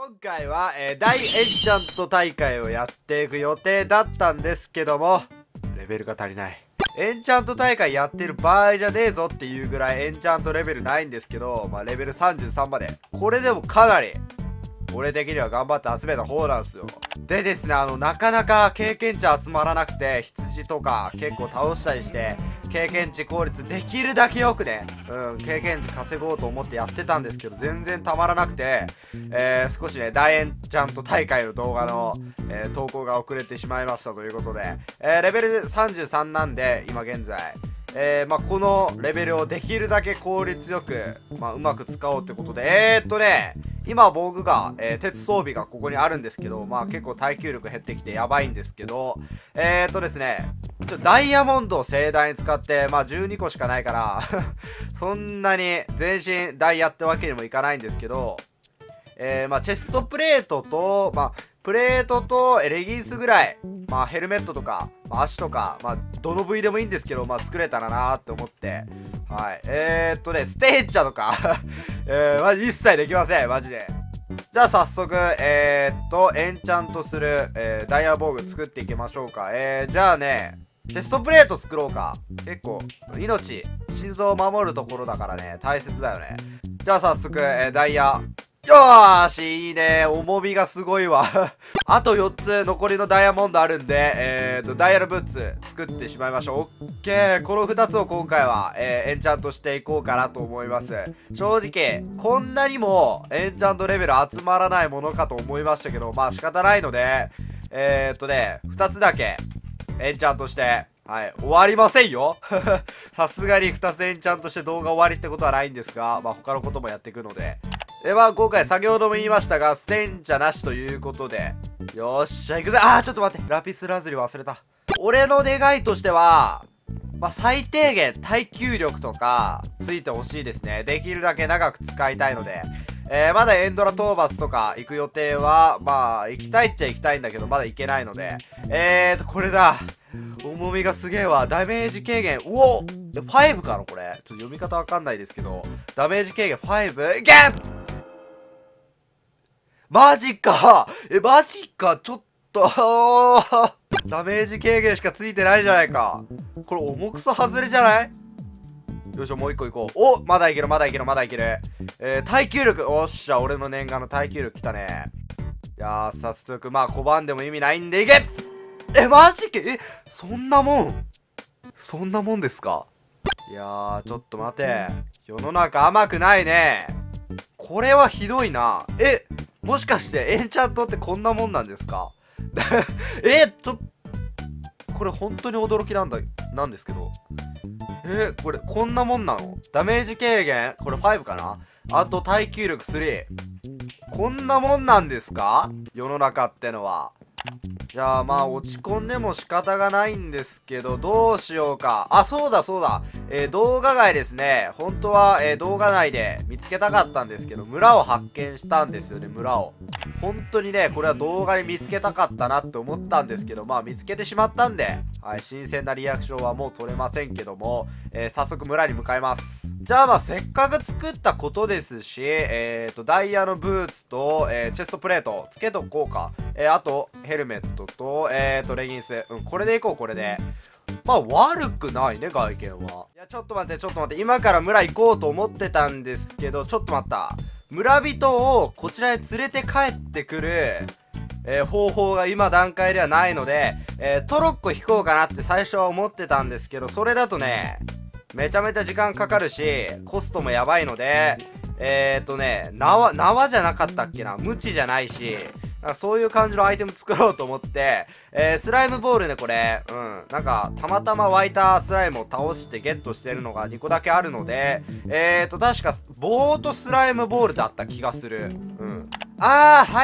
今回は、大エンチャント大会をやっていく予定だったんですけども、レベルが足りない。エンチャント大会やってる場合じゃねえぞっていうぐらいエンチャントレベルないんですけど、レベル33まで。これでもかなり、俺的には頑張って集めた方なんですよ。でですね、なかなか経験値集まらなくて、羊とか結構倒したりして、経験値効率できるだけよくね、経験値稼ごうと思ってやってたんですけど、全然たまらなくて、少しね、大エンチャント大会の動画の、投稿が遅れてしまいましたということで、レベル33なんで、今現在、このレベルをできるだけ効率よく、うまく使おうってことで、今僕が、鉄装備がここにあるんですけど、結構耐久力減ってきてやばいんですけど、ですね、ダイヤモンドを盛大に使って、12個しかないからそんなに全身ダイヤってわけにもいかないんですけど、チェストプレートと、プレートとレギンスぐらい、ヘルメットとか、足とか、どの部位でもいいんですけど、作れたらなーって思って、はい。ステーチャとか一切できません、マジで。じゃあ早速、エンチャントする、ダイヤ防具作っていきましょうか。じゃあね、チェストプレート作ろうか。結構、命、心臓を守るところだからね、大切だよね。じゃあ早速、ダイヤ、よーし、いいね。重みがすごいわ。あと4つ残りのダイヤモンドあるんで、ダイヤルブーツ作ってしまいましょう。オッケー。この2つを今回は、エンチャントしていこうかなと思います。正直、こんなにもエンチャントレベル集まらないものかと思いましたけど、仕方ないので、2つだけエンチャントして、はい、終わりませんよ。さすがに2つエンチャントして動画終わりってことはないんですが、他のこともやっていくので。で今回先ほども言いましたが、ステンチャなしということで。よっしゃ、行くぜ。ちょっと待って。ラピスラズリ忘れた。俺の願いとしては、最低限耐久力とかついてほしいですね。できるだけ長く使いたいので。まだエンドラ討伐とか行く予定は、行きたいっちゃ行きたいんだけど、まだ行けないので。これだ。重みがすげえわ。ダメージ軽減。うお!5 かなこれ。ちょっと読み方わかんないですけど。ダメージ軽減 5? いけマジかマジかちょっとダメージ軽減しかついてないじゃないか。これ重くそ外れじゃない？よいしょ、もう一個いこう。おまだいける、まだいける、まだいける。耐久力。おっしゃ、俺の念願の耐久力きたね。いやー、早速、拒んでも意味ないんでいけマジけそんなもんですか？いやー、ちょっと待て。世の中甘くないね。これはひどいな。もしかしてエンチャントってこんなもんなんですか？これ本当に驚きなんですけど。これこんなもんなの？ダメージ軽減これ5かな？あと耐久力3。こんなもんなんですか？世の中ってのは。じゃあ落ち込んでも仕方がないんですけど、どうしようか。そうだ。動画外ですね。本当は、動画内で見つけたかったんですけど、村を発見したんですよね、村を。本当にね、これは動画に見つけたかったなって思ったんですけど、見つけてしまったんで、はい、新鮮なリアクションはもう取れませんけども、早速村に向かいます。じゃあせっかく作ったことですし、ダイヤのブーツと、チェストプレートつけとこうか。あと、ヘルメットと、レギンス。これでいこう、これで。悪くないね、外見は。いや、ちょっと待って。今から村行こうと思ってたんですけど、ちょっと待った。村人をこちらに連れて帰ってくる、方法が今段階ではないので、トロッコ引こうかなって最初は思ってたんですけど、それだとね、めちゃめちゃ時間かかるし、コストもやばいので、縄じゃなかったっけな？ムチじゃないし、そういう感じのアイテム作ろうと思って、スライムボールね、これ。たまたま湧いたスライムを倒してゲットしてるのが2個だけあるので、確か、棒とスライムボールだった気がする。はい、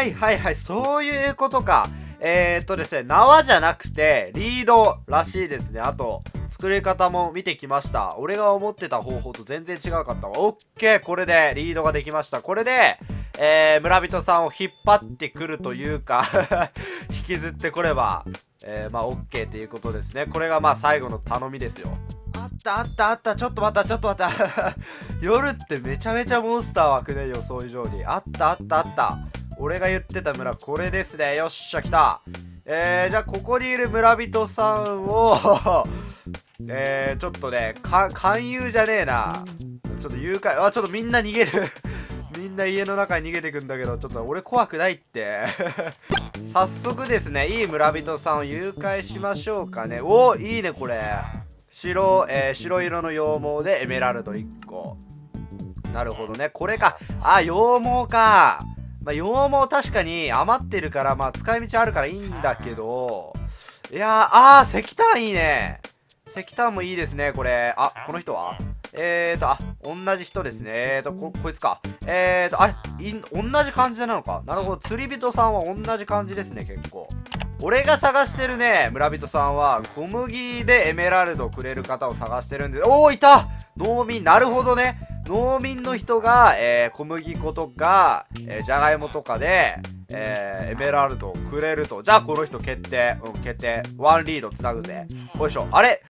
そういうことか。ですね、縄じゃなくて、リードらしいですね。あと、作り方も見てきました。俺が思ってた方法と全然違かったわ。オッケー、これでリードができました。これで、村人さんを引っ張ってくるというか引きずってこれば、オッケーっていうことですね。これが最後の頼みですよ。あった。ちょっと待った。夜ってめちゃめちゃモンスター湧くね、予想以上に。あった。 俺が言ってた村、これですね。よっしゃ、来た。じゃあ、ここにいる村人さんをちょっとね、勧誘じゃねえな。ちょっと誘拐、ちょっとみんな逃げる。みんな家の中に逃げてくんだけど、ちょっと俺怖くないって。早速ですね、いい村人さんを誘拐しましょうかね。お、いいね、これ。白色の羊毛でエメラルド1個。なるほどね。これか。羊毛か。まあ、羊毛確かに余ってるから、まあ、使い道あるからいいんだけど。いやー、石炭いいね。石炭もいいですね、これ。この人は同じ人ですね。こいつか。同じ感じなのか。なるほど。釣り人さんは同じ感じですね、結構。俺が探してるね、村人さんは、小麦でエメラルドくれる方を探してるんで、いた農民、なるほどね。農民の人が、小麦粉とか、じゃがいもとかで、エメラルドをくれると。じゃあ、この人決定。決定。ワンリードつなぐぜ。よいしょ。あれ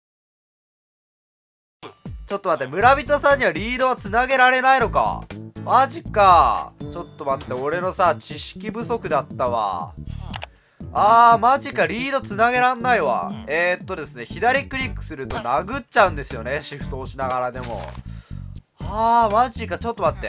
ちょっと待って、村人さんにはリードはつなげられないのか。マジか。ちょっと待って、俺のさ、知識不足だったわ。マジか、リードつなげらんないわ。ですね、左クリックすると殴っちゃうんですよね、シフト押しながらでも。マジか、ちょっと待って。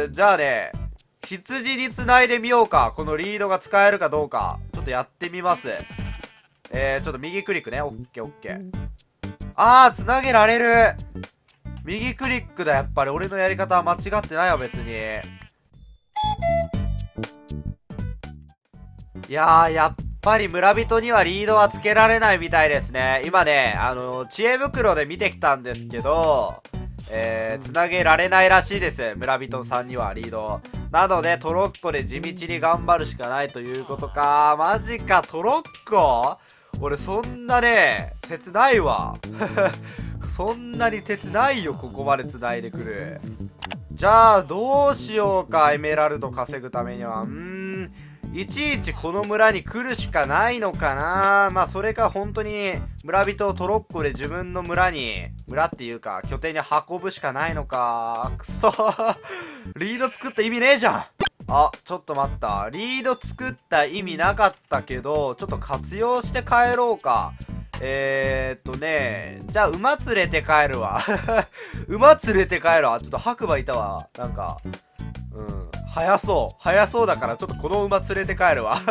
じゃあね、羊につないでみようか。このリードが使えるかどうか。ちょっとやってみます。ちょっと右クリックね。オッケーオッケー。つなげられる。右クリックだ、やっぱり。俺のやり方は間違ってないわ、別に。いやー、やっぱり村人にはリードはつけられないみたいですね。今ね、知恵袋で見てきたんですけど、つなげられないらしいです。村人さんにはリード。なので、トロッコで地道に頑張るしかないということか。マジか、トロッコ俺そんなね、鉄ないわ。そんなに鉄ないよ、ここまで繋いでくる。じゃあ、どうしようか、エメラルド稼ぐためには。いちいちこの村に来るしかないのかな。まあ、それか本当に村人をトロッコで自分の村っていうか、拠点に運ぶしかないのか。くそリード作った意味ねえじゃん。ちょっと待った。リード作った意味なかったけど、ちょっと活用して帰ろうか。じゃあ馬連れて帰るわ。馬連れて帰るわ。ちょっと白馬いたわ。なんか、早そうだから、ちょっとこの馬連れて帰るわ。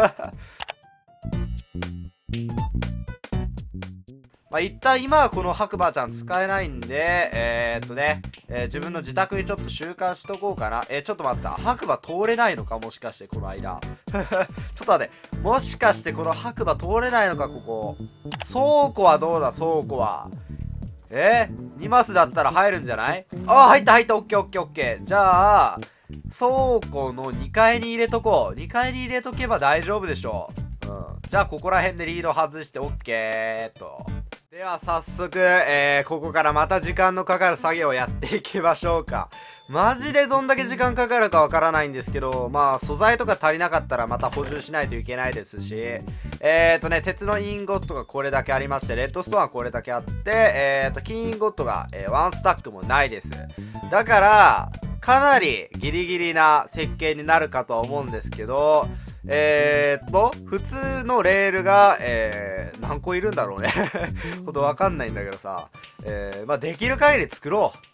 まあ、一旦今はこの白馬ちゃん使えないんで、自分の自宅にちょっと習慣しとこうかな。ちょっと待った。白馬通れないのかもしかして、この間。ちょっと待って。もしかしてこの白馬通れないのか、ここ。倉庫はどうだ、倉庫は。2マスだったら入るんじゃない？入った、オッケーオッケーオッケー。じゃあ、倉庫の2階に入れとこう。2階に入れとけば大丈夫でしょう。じゃあ、ここら辺でリード外してオッケーと。では、早速、ここからまた時間のかかる作業をやっていきましょうか。マジでどんだけ時間かかるかわからないんですけど、まあ、素材とか足りなかったらまた補充しないといけないですし、鉄のインゴットがこれだけありまして、レッドストーンはこれだけあって、金インゴットが、ワンスタックもないです。だから、かなりギリギリな設計になるかとは思うんですけど、普通のレールが、何個いるんだろうね。ほんとわかんないんだけどさ、まあ、できる限り作ろう。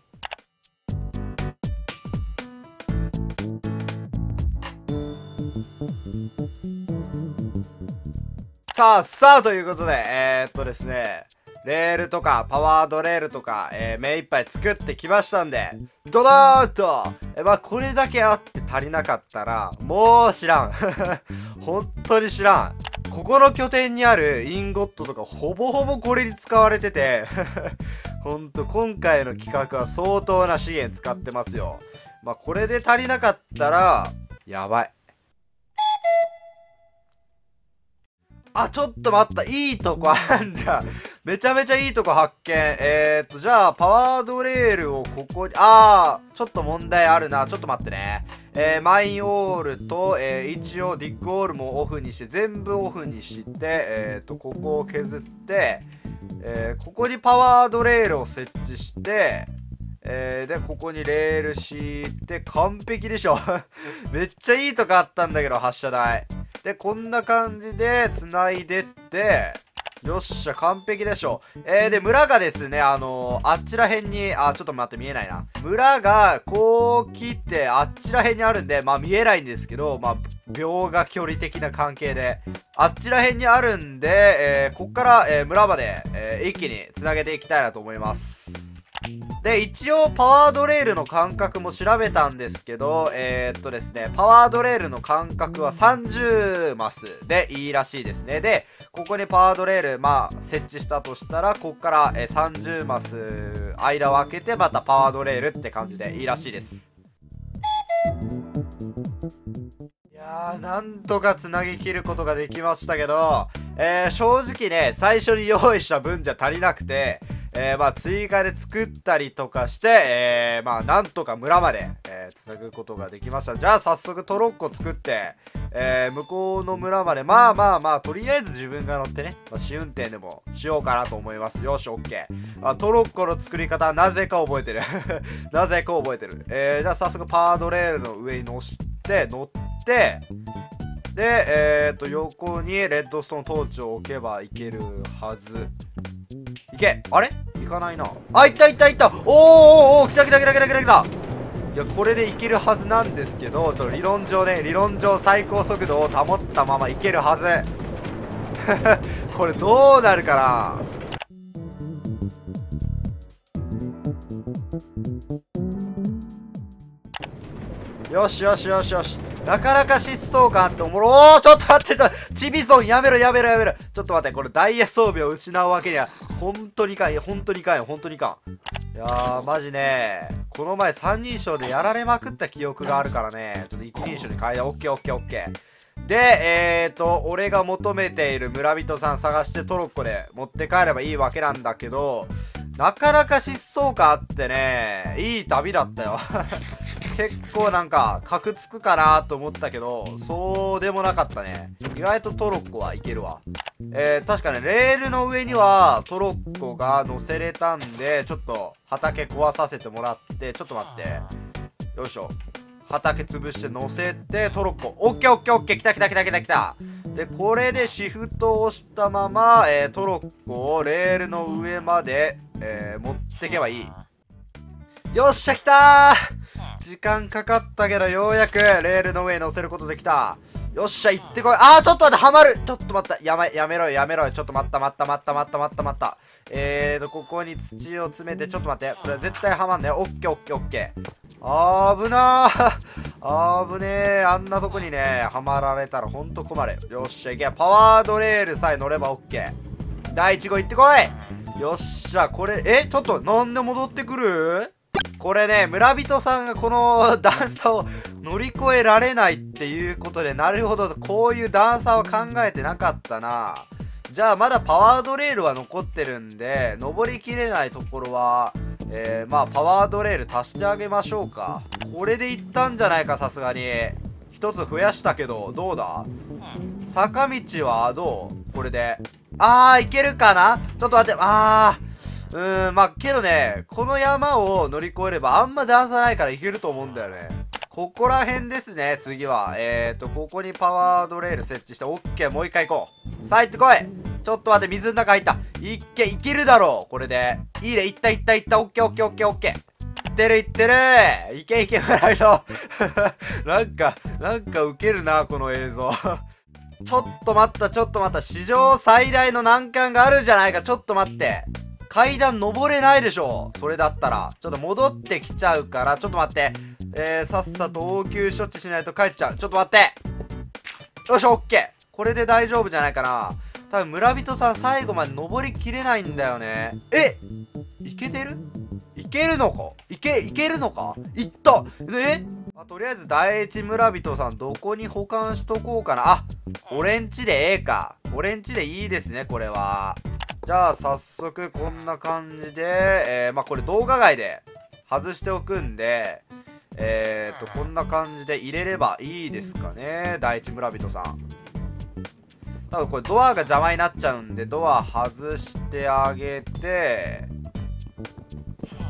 さあ、ということで、ですね、レールとか、パワードレールとか、目いっぱい作ってきましたんで、ドドーンと、まあ、これだけあって足りなかったら、もう知らん。本当に知らん。ここの拠点にあるインゴットとか、ほぼほぼこれに使われてて、ほんと、今回の企画は相当な資源使ってますよ。まあ、これで足りなかったら、やばい。ちょっと待った。いいとこあんじゃん。めちゃめちゃいいとこ発見。じゃあ、パワードレールをここに、ちょっと問題あるな。ちょっと待ってね。マインオールと、一応ディッグオールもオフにして、全部オフにして、ここを削って、ここにパワードレールを設置して、 で、ここにレール敷いて、完璧でしょ。めっちゃいいとこあったんだけど、発射台。で、こんな感じで繋いでって、よっしゃ、完璧でしょ。で、村がですね、あっちら辺に、ちょっと待って、見えないな。村が、こう来て、あっちら辺にあるんで、まあ見えないんですけど、まあ、秒が距離的な関係で、あっちら辺にあるんで、こっから、村まで、一気に繋げていきたいなと思います。で、一応パワードレールの間隔も調べたんですけど、ですね、パワードレールの間隔は30マスでいいらしいですね。で、ここにパワードレール、まあ、設置したとしたら、ここから、30マス間を空けて、またパワードレールって感じでいいらしいです。いやー、なんとか繋ぎ切ることができましたけど、正直ね、最初に用意した分じゃ足りなくて、まあ、追加で作ったりとかして、まあ、なんとか村まで、繋ぐことができました。じゃあ、早速トロッコ作って、向こうの村まで、まあ、とりあえず自分が乗ってね、まあ、試運転でもしようかなと思います。よし、オッケー。トロッコの作り方はなぜか覚えてる。なぜか覚えてる。じゃあ、早速パワードレールの上に乗って、で、横にレッドストーントーチを置けばいけるはず。いけ、あれ行かないな。あ、いったいったいった。おー、来た。いや、これでいけるはずなんですけど、理論上最高速度を保ったままいけるはず。これどうなるかな。よし。なかなか疾走感あっておもろ。おー、ちょっと待って、チビゾンやめろ。ちょっと待って、これダイヤ装備を失うわけには、本当にいかん。いやー、マジね、この前三人称でやられまくった記憶があるからね、ちょっと一人称に変えて、オッケー。で、俺が求めている村人さん探してトロッコで持って帰ればいいわけなんだけど、なかなか疾走感あってね、いい旅だったよ。結構なんか、カクつくかなと思ったけど、そうでもなかったね。意外とトロッコはいけるわ。確かね、レールの上にはトロッコが乗せれたんで、ちょっと畑壊させてもらって、ちょっと待って。よいしょ。畑潰して乗せて、トロッコ。オッケー。来た。で、これでシフトを押したまま、トロッコをレールの上まで、持ってけばいい。よっしゃ、来たー。時間かかったけど、ようやくレールの上に乗せることできた。よっしゃ、行ってこい。ちょっと待って、はまる。ちょっと待った。やめろよ。ちょっと待った。ここに土を詰めて、ちょっと待って。これ絶対はまんね。オッケー。危なー。危ねえ。あんなとこにね、はまられたらほんと困る。よっしゃ、いけ。パワードレールさえ乗ればオッケー。第1号行ってこい。よっしゃ、これ、ちょっと、なんで戻ってくる？これね、村人さんがこの段差を乗り越えられないっていうことで、なるほど、こういう段差を考えてなかったな。じゃあまだパワードレールは残ってるんで、登りきれないところは、まあパワードレール足してあげましょうか。これでいったんじゃないか、さすがに。一つ増やしたけど、どうだ？坂道はどう？これで。いけるかな？ちょっと待って、まあ、けどね、この山を乗り越えればあんま段差ないからいけると思うんだよね。ここら辺ですね、次は。ここにパワードレール設置して、オッケー、もう一回行こう。さあ、行ってこい。ちょっと待って、水の中入った。いけるだろう、これで。いいね、いった、オッケー。いってる。いけ、村人。なんかウケるな、この映像。ちょっと待った。史上最大の難関があるじゃないか、ちょっと待って。階段登れないでしょ、それだったら。ちょっと戻ってきちゃうから、ちょっと待って。さっさと応急処置しないと帰っちゃう。ちょっと待って。よし、オッケー。これで大丈夫じゃないかな。多分村人さん最後まで登りきれないんだよね。いけてる？いけるのか？いけるのか？いった。とりあえず第一村人さんどこに保管しとこうかな。俺んちでか。俺んちでいいですね、これは。じゃあ早速こんな感じで、まあこれ動画外で外しておくんで、こんな感じで入れればいいですかね、第一村人さん。多分これドアが邪魔になっちゃうんで、ドア外してあげて、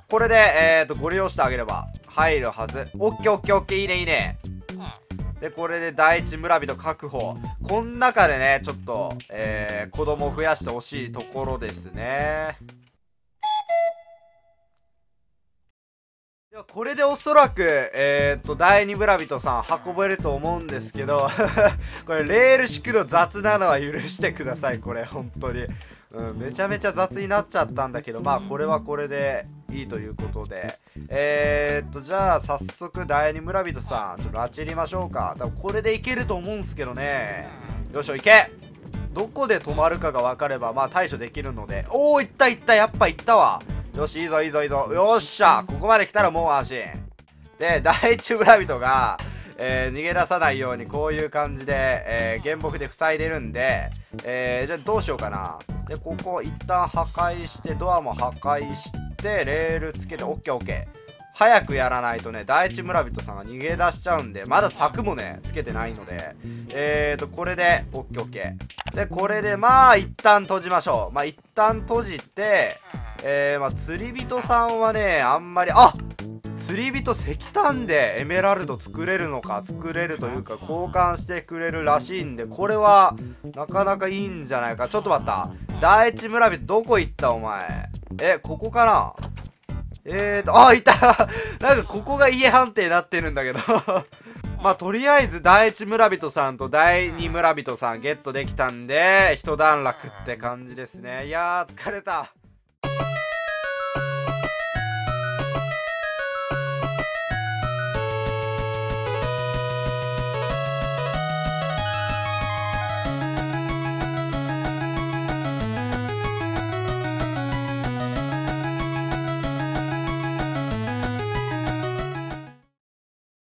これでご利用してあげれば入るはず。オッケーオッケーオッケー、いいねいいね。でこれで第一村人確保。こん中でねちょっと子供を増やしてほしいところですね。これでおそらく第二村人さん運べると思うんですけどこれレール敷くの雑なのは許してください。これ本当に、めちゃめちゃ雑になっちゃったんだけど、まあこれはこれでいいということで、じゃあ早速第二村人さんちょっと拉致入れましょうか。多分これでいけると思うんすけどね。よいしょ、いけ。どこで止まるかが分かればまあ対処できるので。おお、いったいった、やっぱいったわ。よし、いいぞいいぞいいぞ。よっしゃ、ここまで来たらもう安心。で第一村人が逃げ出さないようにこういう感じで、原木で塞いでるんで、じゃあどうしようかな。でここ一旦破壊して、ドアも破壊してレールつけて、オッケーオッケー。早くやらないとね第一村人さんが逃げ出しちゃうんで、まだ柵もねつけてないので、これでオッケーオッケー。でこれでまあ一旦閉じましょう。まあ一旦閉じて、まあ釣り人さんはねあんまり、あ、釣り人石炭でエメラルド作れるのか、作れるというか交換してくれるらしいんで、これはなかなかいいんじゃないか。ちょっと待った、第一村人どこ行ったお前。ここかな。あ、いたなんかここが家判定になってるんだけどまあとりあえず第一村人さんと第二村人さんゲットできたんで一段落って感じですね。いやー疲れた。